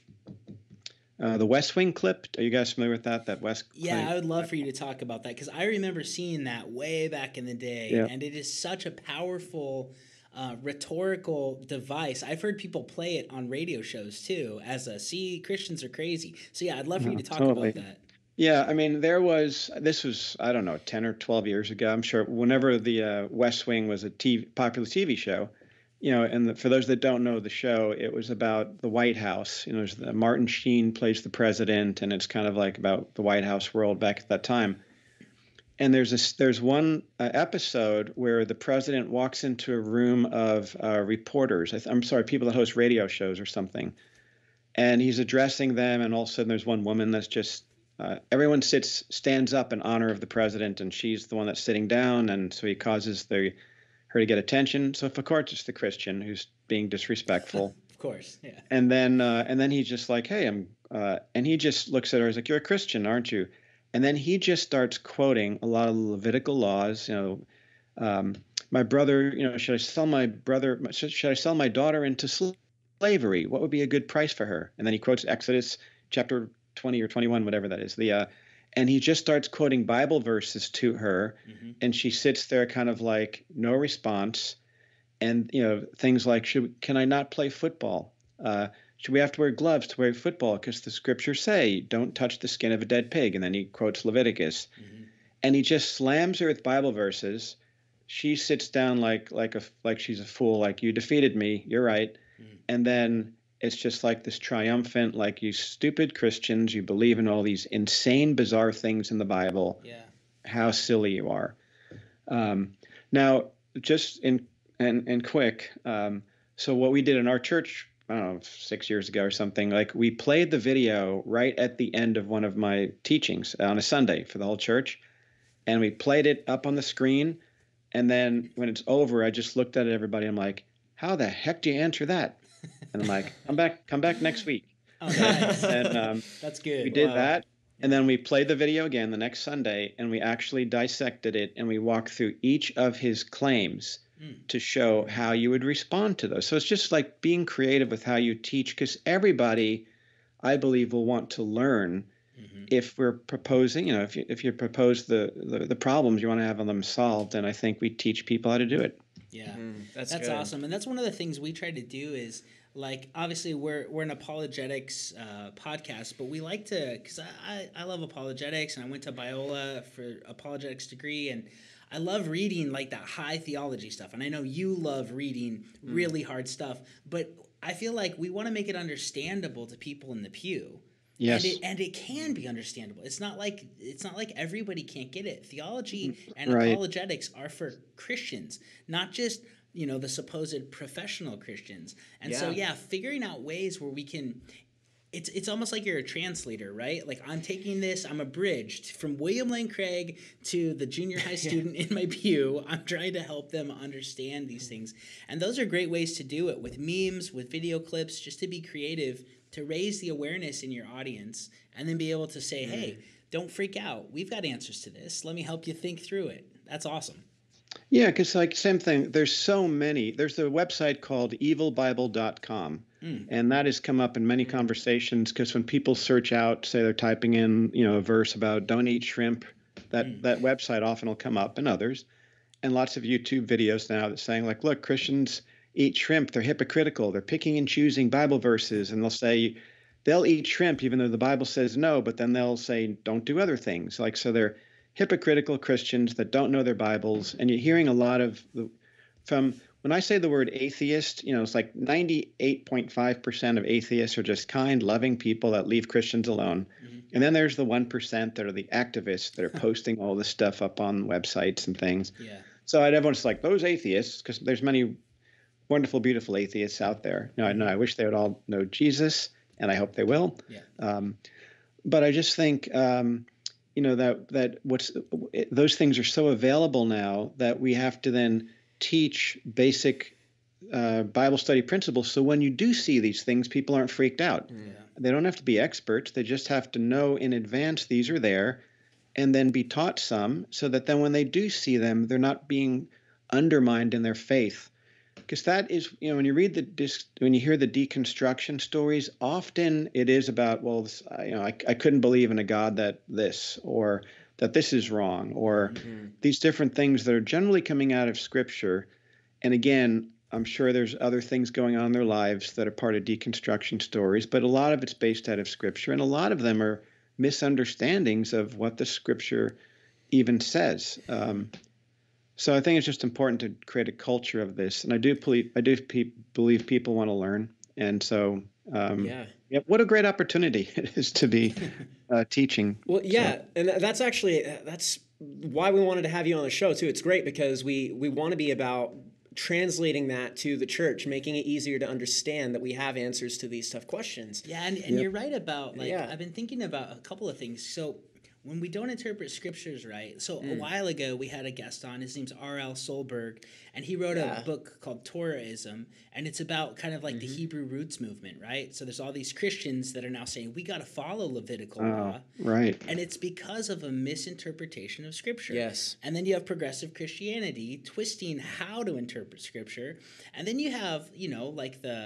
uh, the West Wing clip. Are you guys familiar with that? That West. Yeah, Wing? I would love for you to talk about that because I remember seeing that way back in the day, Yeah. and it is such a powerful uh, rhetorical device. I've heard people play it on radio shows too as a see Christians are crazy. So yeah, I'd love for you No, to talk totally. about that. Yeah, I mean, there was, this was, I don't know, ten or twelve years ago. I'm sure whenever the uh, West Wing was a T V, popular T V show, you know, and the, for those that don't know the show, it was about the White House. You know, there's the, Martin Sheen plays the president, and it's kind of like about the White House world back at that time. And there's a, there's one uh, episode where the president walks into a room of uh, reporters. I th- I'm sorry, people that host radio shows or something. And he's addressing them, and all of a sudden there's one woman that's just, uh, everyone sits, stands up in honor of the president, and she's the one that's sitting down, and so he causes the, her to get attention. So of course it's the Christian who's being disrespectful. Of course, yeah. And then, uh, and then he's just like, hey, I'm, uh, and he just looks at her, he's like, you're a Christian, aren't you? And then he just starts quoting a lot of Levitical laws, you know, um, my brother, you know, should I sell my brother, should I sell my daughter into slavery? What would be a good price for her? And then he quotes Exodus chapter twenty or twenty-one, whatever that is. The, uh, and he just starts quoting Bible verses to her, Mm-hmm. and she sits there kind of like no response. and you know things like should can I not play football? Uh, should we have to wear gloves to play football? Because the scriptures say don't touch the skin of a dead pig, and then he quotes Leviticus, mm-hmm. and he just slams her with Bible verses. She sits down like like a like she's a fool. Like, you defeated me. You're right. Mm-hmm. And then it's just like this triumphant, like, you stupid Christians, you believe in all these insane, bizarre things in the Bible. Yeah. How silly you are. Um, now, just in and and quick. Um, so what we did in our church, I don't know, six years ago or something, like we played the video right at the end of one of my teachings on a Sunday for the whole church, and we played it up on the screen. And then when it's over, I just looked at everybody. I'm like, how the heck do you answer that? And I'm like, come back, come back next week. Oh, nice. And um, that's good. We did wow. that. And then we played the video again the next Sunday, and we actually dissected it, and we walked through each of his claims mm. to show how you would respond to those. So it's just like being creative with how you teach, because everybody, I believe, will want to learn. Mm-hmm. If we're proposing, you know, if you, if you propose the, the, the problems you want to have them solved, and I think we teach people how to do it. Yeah, mm, that's that's good. Awesome. And that's one of the things we try to do is, like, obviously we're we're an apologetics uh, podcast, but we like to, because I, I, I love apologetics, and I went to Biola for apologetics degree, and I love reading like that high theology stuff. And I know you love reading mm. really hard stuff, but I feel like we want to make it understandable to people in the pew. Yes. And it, and it can be understandable. It's not like it's not like everybody can't get it. Theology and right. apologetics are for Christians, not just, you know, the supposed professional Christians. And yeah. so, yeah, figuring out ways where we can it's it's almost like you're a translator, right? Like, I'm taking this, I'm abridged from William Lane Craig to the junior high student in my pew. I'm trying to help them understand these things. And those are great ways to do it, with memes, with video clips, just to be creative, to raise the awareness in your audience, and then be able to say, hey, don't freak out. We've got answers to this. Let me help you think through it. That's awesome. Yeah, because, like, same thing. There's so many. There's a website called evil bible dot com, mm. and that has come up in many conversations, because when people search out, say they're typing in, you know, a verse about don't eat shrimp, that, mm. that website often will come up, and others. And lots of YouTube videos now that's saying, like, look, Christians eat shrimp. They're hypocritical. They're picking and choosing Bible verses, and they'll say they'll eat shrimp even though the Bible says no, but then they'll say don't do other things. Like, so they're hypocritical Christians that don't know their Bibles. And you're hearing a lot of the, from when I say the word atheist, you know, it's like ninety-eight point five percent of atheists are just kind, loving people that leave Christians alone. Mm-hmm. And then there's the one percent that are the activists that are posting all this stuff up on websites and things. Yeah. So everyone's like, those atheists, because there's many wonderful, beautiful atheists out there. You know, I know, I wish they would all know Jesus, and I hope they will. Yeah. Um, but I just think, um, you know, that that what's those things are so available now that we have to then teach basic uh, Bible study principles. So when you do see these things, people aren't freaked out. Yeah. They don't have to be experts. They just have to know in advance these are there, and then be taught some, so that then when they do see them, they're not being undermined in their faith. Because that is, you know, when you read the, when you hear the deconstruction stories, often it is about, well, this, you know, I, I couldn't believe in a God that this, or that this is wrong, or mm-hmm. these different things that are generally coming out of Scripture. And again, I'm sure there's other things going on in their lives that are part of deconstruction stories, but a lot of it's based out of Scripture, and a lot of them are misunderstandings of what the Scripture even says. Um, So I think it's just important to create a culture of this, and I do believe I do pe- believe people want to learn, and so um, yeah. yeah, what a great opportunity it is to be uh, teaching. Well, yeah, so. and that's actually that's why we wanted to have you on the show too. It's great because we we want to be about translating that to the church, making it easier to understand that we have answers to these tough questions. Yeah, and, and yep. you're right about like yeah. I've been thinking about a couple of things. So when we don't interpret scriptures right, so mm. a while ago we had a guest on, his name's R L Solberg, and he wrote yeah. a book called Torahism, and it's about kind of like mm-hmm. the Hebrew roots movement, right? So there's all these Christians that are now saying, we got to follow Levitical oh, law. Right. And it's because of a misinterpretation of Scripture. Yes. And then you have progressive Christianity twisting how to interpret Scripture. And then you have, you know, like the...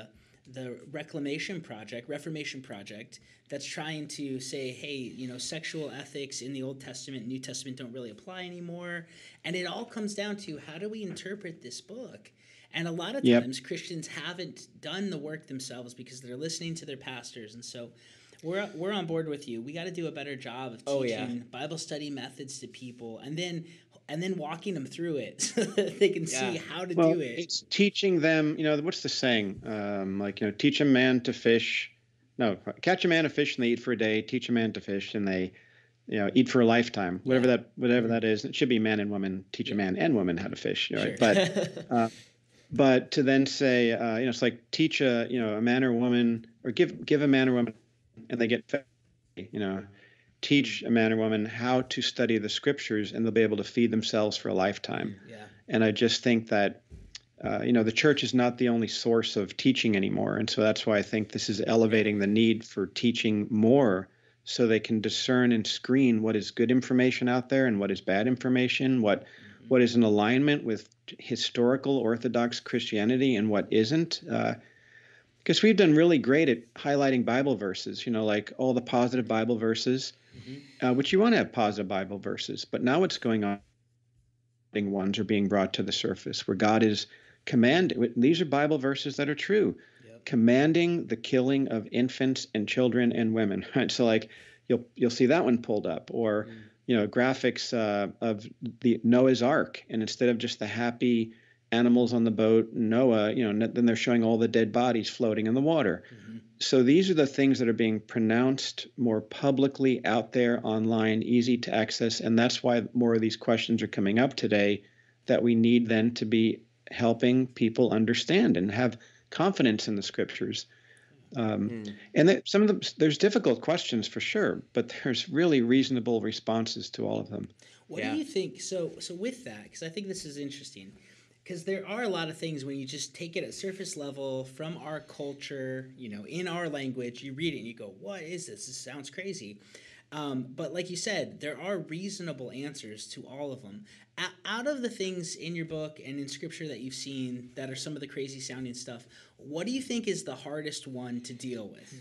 the Reclamation Project, Reformation Project, that's trying to say, hey, you know, sexual ethics in the Old Testament, New Testament don't really apply anymore. And it all comes down to, how do we interpret this book? And a lot of Yep. times Christians haven't done the work themselves because they're listening to their pastors. And so we're we're on board with you. We got to do a better job of Oh, teaching yeah. Bible study methods to people, and then and then walking them through it so that they can see Yeah. how to Well, do it. it's teaching them, you know, what's the saying? Um, like, you know, teach a man to fish. No, catch a man a fish and they eat for a day. Teach a man to fish and they, you know, eat for a lifetime. Whatever Yeah. that, whatever that is. It should be man and woman. Teach a man and woman how to fish. Right? Sure. But, uh, but to then say, uh, you know, it's like teach a, you know, a man or woman, or give give a man or woman, and they get fed. You know, teach a man or woman how to study the scriptures, and they'll be able to feed themselves for a lifetime. Yeah. And I just think that, uh, you know, the church is not the only source of teaching anymore. And so that's why I think this is elevating the need for teaching more, so they can discern and screen what is good information out there and what is bad information, what mm-hmm. what is in alignment with historical Orthodox Christianity and what isn't. Uh, because we've done really great at highlighting Bible verses, you know, like all the positive Bible verses, mm-hmm. uh, which you want to have positive Bible verses. But now what's going on? Ones are being brought to the surface where God is commanding. These are Bible verses that are true, yep. commanding the killing of infants and children and women. Right? So like you'll you'll see that one pulled up, or mm. you know, graphics uh, of the Noah's Ark, and instead of just the happy animals on the boat, Noah, you know, then they're showing all the dead bodies floating in the water. Mm-hmm. So these are the things that are being pronounced more publicly out there online, easy to access. And that's why more of these questions are coming up today, that we need then to be helping people understand and have confidence in the scriptures. Um, mm. And that some of them, there's difficult questions for sure, but there's really reasonable responses to all of them. What yeah. do you think? So, so with that, because I think this is interesting. Because there are a lot of things when you just take it at surface level from our culture, you know, in our language, you read it and you go, what is this? This sounds crazy. Um, but like you said, there are reasonable answers to all of them. A- out of the things in your book and in scripture that you've seen that are some of the crazy sounding stuff, what do you think is the hardest one to deal with?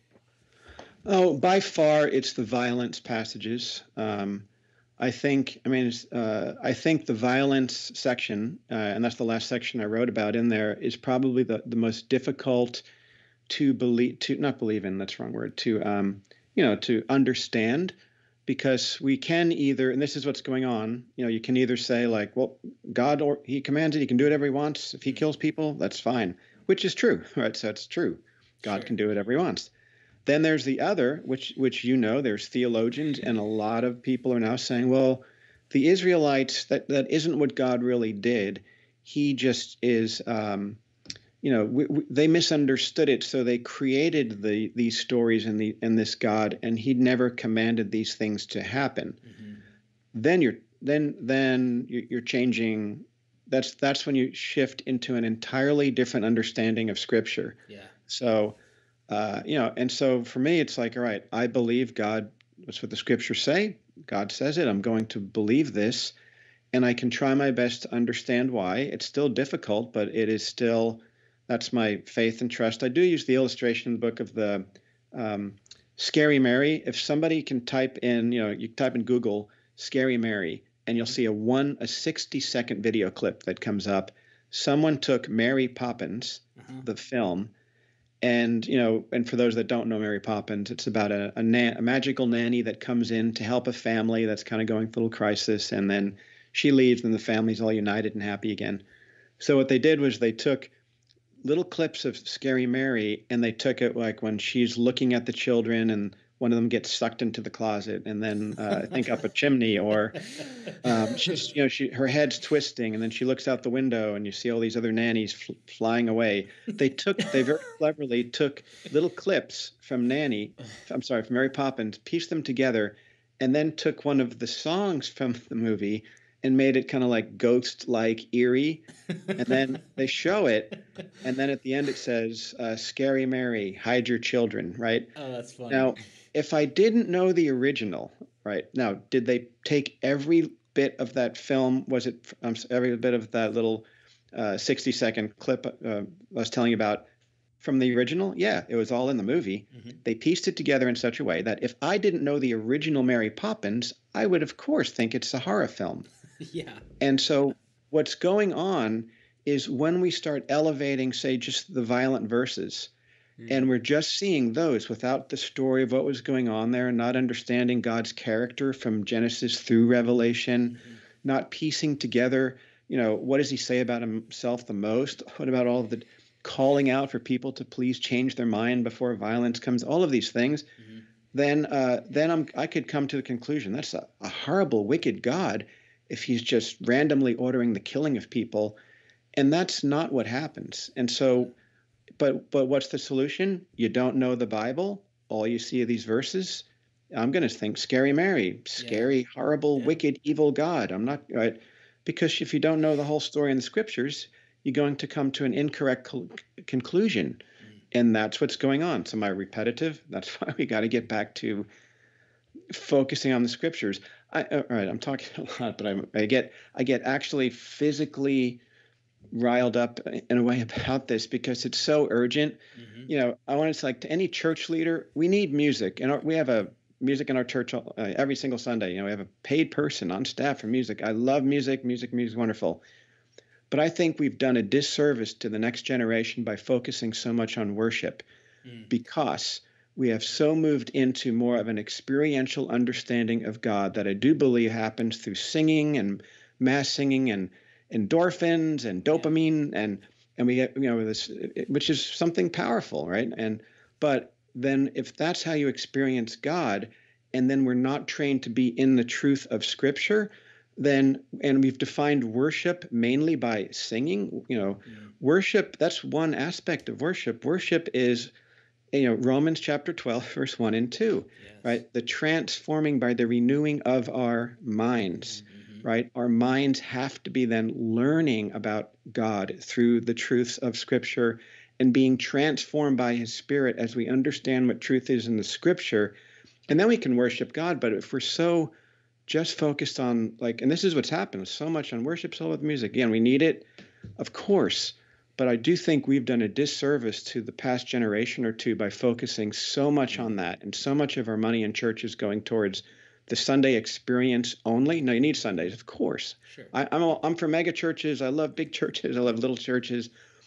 Oh, by far, it's the violence passages. Um I think, I mean, uh, I think the violence section, uh, and that's the last section I wrote about in there, is probably the, the most difficult to believe, to not believe in, that's the wrong word, to, um, you know, to understand, because we can either, and this is what's going on, you know, you can either say like, well, God, or he commands it, he can do whatever he wants. If he kills people, that's fine, which is true, right? So it's true. God sure. can do whatever he wants. Then there's the other, which which you know, there's theologians, and a lot of people are now saying, well, the Israelites, that, that isn't what God really did. He just is, um, you know, w- w- they misunderstood it, so they created the these stories and the and this God, and he never commanded these things to happen. Mm-hmm. Then you're then then you're changing. That's that's when you shift into an entirely different understanding of Scripture. Yeah. So. Uh, you know, and so for me, it's like, all right, I believe God, that's what the scriptures say. God says it. I'm going to believe this, and I can try my best to understand why. It's still difficult, but it is still, that's my faith and trust. I do use the illustration in the book of the um, Scary Mary. If somebody can type in, you know, you type in Google Scary Mary, and you'll see a one, a sixty second video clip that comes up. Someone took Mary Poppins, uh-huh. the film, and, you know, and for those that don't know Mary Poppins, it's about a, a, na- a magical nanny that comes in to help a family that's kind of going through a little crisis. And then she leaves and the family's all united and happy again. So what they did was they took little clips of Scary Mary, and they took it like when she's looking at the children and one of them gets sucked into the closet and then uh, I think up a chimney, or um, she's, you know, she, her head's twisting and then she looks out the window and you see all these other nannies fl- flying away. They took, they very cleverly took little clips from Nanny, I'm sorry, from Mary Poppins, pieced them together, and then took one of the songs from the movie and made it kind of like ghost-like, eerie. And then they show it, and then at the end it says, uh, Scary Mary, hide your children, right? Oh, that's funny. Now, if I didn't know the original, right, now, did they take every bit of that film? Was it um, every bit of that little uh, sixty second clip uh, I was telling you about from the original? Yeah, it was all in the movie. Mm-hmm. They pieced it together in such a way that if I didn't know the original Mary Poppins, I would, of course, think it's a horror film. Yeah. And so what's going on is when we start elevating, say, just the violent verses, mm. and we're just seeing those without the story of what was going on there, not understanding God's character from Genesis through Revelation, mm-hmm. not piecing together, you know, what does he say about himself the most? What about all of the calling out for people to please change their mind before violence comes, all of these things, mm-hmm. then uh, then I'm, I could come to the conclusion that's a, a horrible, wicked God if he's just randomly ordering the killing of people. And that's not what happens. And so, but but what's the solution? You don't know the Bible. All you see are these verses. I'm going to think scary Mary, scary, yeah. horrible, yeah. wicked, evil God. I'm not, right? Because if you don't know the whole story in the scriptures, you're going to come to an incorrect co- conclusion. Mm. And that's what's going on. So am I repetitive? That's why we got to get back to focusing on the scriptures. I, all right, I'm talking a lot, but I'm, I get I get actually physically riled up in a way about this because it's so urgent. Mm-hmm. You know, I want to say, like, to any church leader, we need music. And our, we have a music in our church uh, every single Sunday. You know, we have a paid person on staff for music. I love music. Music, music is wonderful. But I think we've done a disservice to the next generation by focusing so much on worship mm. because we have so moved into more of an experiential understanding of God that I do believe happens through singing and mass singing and endorphins and dopamine yeah. and and we get, you know, this, which is something powerful, right? And but then if that's how you experience God, and then we're not trained to be in the truth of Scripture, then, and we've defined worship mainly by singing, you know, yeah. worship, that's one aspect of worship. Worship is, you know, Romans chapter twelve, verse one and two, yes. right? The transforming by the renewing of our minds, mm-hmm. right? Our minds have to be then learning about God through the truths of Scripture and being transformed by His Spirit as we understand what truth is in the Scripture. And then we can worship God. But if we're so just focused on, like, and this is what's happened so much on worship, so with music. Again, we need it, of course, but I do think we've done a disservice to the past generation or two by focusing so much on that, and so much of our money in church is going towards the Sunday experience only. No, you need Sundays, of course. Sure. I, I'm all, I'm for mega churches. I love big churches. I love little churches,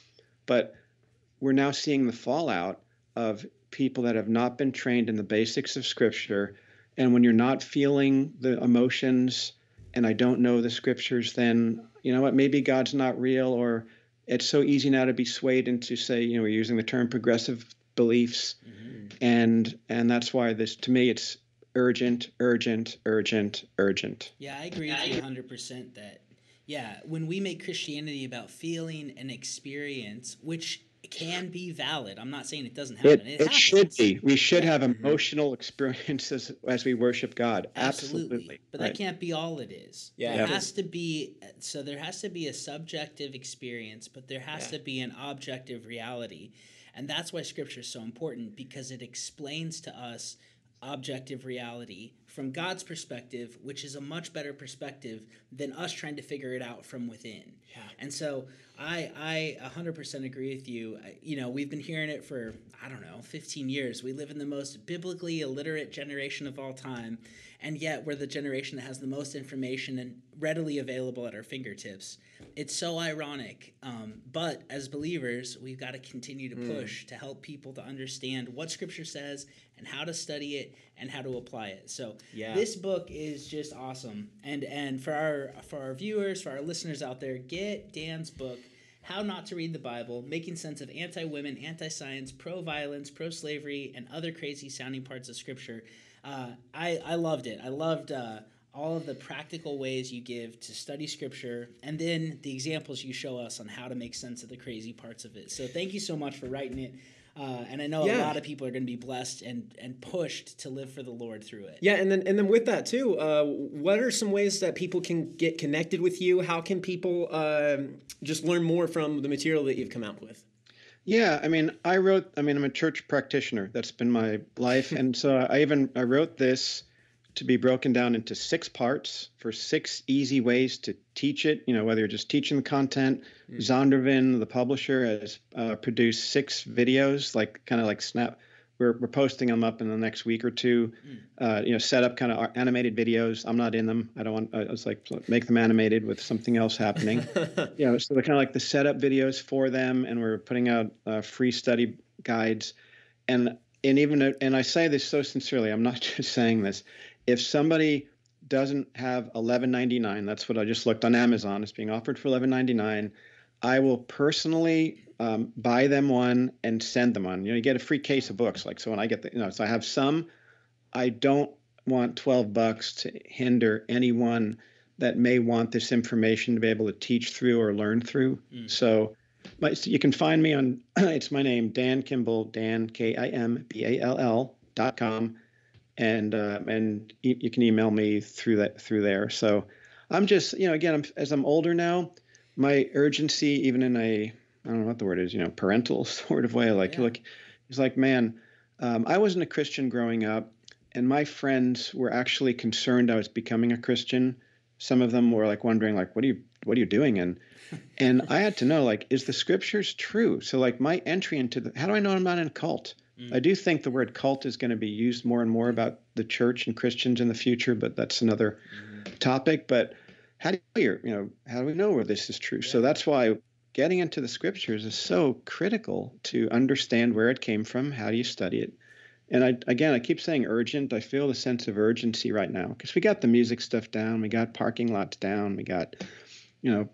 but we're now seeing the fallout of people that have not been trained in the basics of Scripture. And when you're not feeling the emotions and I don't know the Scriptures, then, you know what, maybe God's not real. Or it's so easy now to be swayed into, say, you know, we're using the term progressive beliefs. Mm-hmm. And and that's why this, to me, it's urgent, urgent, urgent, urgent. Yeah, I agree with you one hundred percent that, yeah, when we make Christianity about feeling and experience, which can be valid. I'm not saying it doesn't happen. It, it, it should be. We should yeah. have emotional experiences as we worship God. Absolutely. Absolutely. But right. that can't be all it is. Yeah. There has to be, so there has to be a subjective experience, but there has yeah. to be an objective reality. And that's why Scripture is so important, because it explains to us objective reality from God's perspective, which is a much better perspective than us trying to figure it out from within. Yeah. And so I I one hundred percent agree with you. I, you know, we've been hearing it for, I don't know, fifteen years. We live in the most biblically illiterate generation of all time, and yet we're the generation that has the most information and readily available at our fingertips. It's so ironic, um, but as believers, we've got to continue to push mm. to help people to understand what Scripture says and how to study it and how to apply it. So yeah. this book is just awesome. And and for our for our viewers, for our listeners out there, get Dan's book, How Not to Read the Bible, Making Sense of Anti-Women, Anti-Science, Pro-Violence, Pro-Slavery, and Other Crazy-Sounding Parts of Scripture. Uh, I, I loved it. I loved uh, all of the practical ways you give to study Scripture, and then the examples you show us on how to make sense of the crazy parts of it. So thank you so much for writing it. Uh, and I know yeah. a lot of people are going to be blessed and, and pushed to live for the Lord through it. Yeah, and then and then with that too, uh, what are some ways that people can get connected with you? How can people uh, just learn more from the material that you've come out with? Yeah, I mean, I wrote. I mean, I'm a church practitioner. That's been my life, and so I even I wrote this to be broken down into six parts for six easy ways to teach it. You know, whether you're just teaching the content. Mm. Zondervan, the publisher, has uh, produced six videos, like kind of like snap. We're we're posting them up in the next week or two. Mm. Uh, you know, set up kind of animated videos. I'm not in them. I don't want. I was like, make them animated with something else happening. You know, so they're kind of like the setup videos for them, and we're putting out uh, free study guides. And and even and I say this so sincerely. I'm not just saying this. If somebody doesn't have eleven ninety-nine, that's what I just looked on Amazon. It's being offered for eleven ninety-nine. I will personally um, buy them one and send them one. You know, you get a free case of books. Like, so when I get the, you know, so I have some. I don't want twelve bucks to hinder anyone that may want this information to be able to teach through or learn through. Mm. So, my, so you can find me on, it's my name, Dan Kimball, Dan, K I M B A L L dot com. And, uh, and e- you can email me through that, through there. So I'm just, you know, again, I'm, as I'm older now, my urgency, even in a, I don't know what the word is, you know, parental sort of way, like, yeah. look, it's like, man, um, I wasn't a Christian growing up, and my friends were actually concerned I was becoming a Christian. Some of them were like wondering, like, what are you, what are you doing? And, and I had to know, like, is the scriptures true? So like my entry into the, how do I know I'm not in a cult? Mm. I do think the word cult is going to be used more and more about the church and Christians in the future, but that's another mm. topic. But how do you, you know, how do we know where this is true? Yeah. So that's why getting into the scriptures is so critical to understand where it came from. How do you study it? And I, again, I keep saying urgent. I feel the sense of urgency right now because we got the music stuff down. We got parking lots down. We got, you know,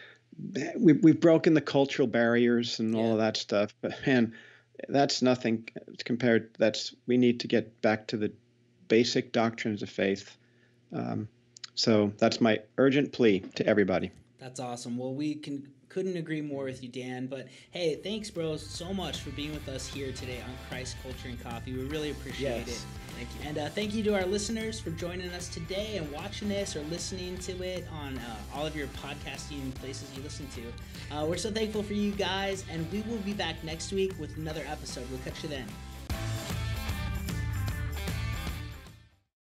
we, we've broken the cultural barriers and all yeah. of that stuff. But man, that's nothing compared. That's, we need to get back to the basic doctrines of faith. Um, so that's my urgent plea to everybody. That's awesome. Well, we can couldn't agree more with you, Dan. But hey, thanks, bro, so much for being with us here today on Christ, Culture, and Coffee. We really appreciate yes. it. Thank you. And uh, thank you to our listeners for joining us today and watching this or listening to it on uh, all of your podcasting places you listen to. Uh, we're so thankful for you guys, and we will be back next week with another episode. We'll catch you then.